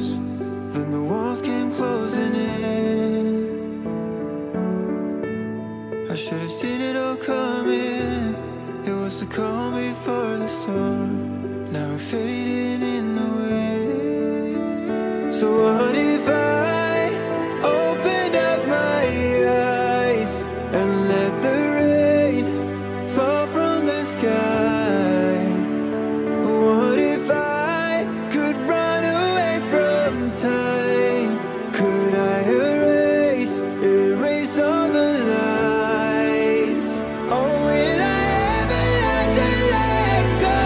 then the walls came closing in. I should have seen it all coming. It was the calm before the storm. Now we're fading in the wind. So what if I opened up my eyes and let the rain fall from the sky? What if I could run away from time? Could I erase all the lies? Oh, will I ever learn to let go?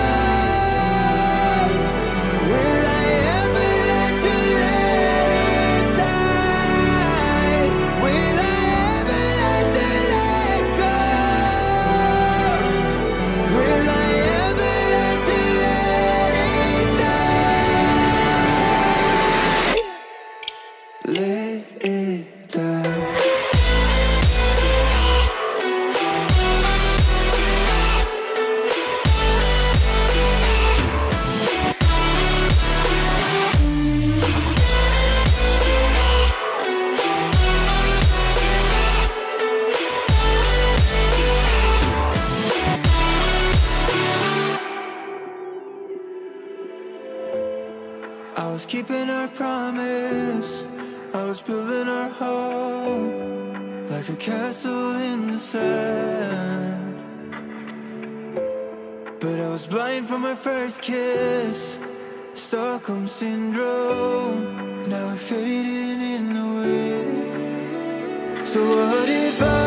Will I ever learn to let it die? Will I ever learn to let go? Will I ever learn to let it die? Let it die. I was keeping our promise, I was building our hope, like a castle in the sand. But I was blind from my first kiss, Stockholm Syndrome. Now we're fading in the wind. So what if I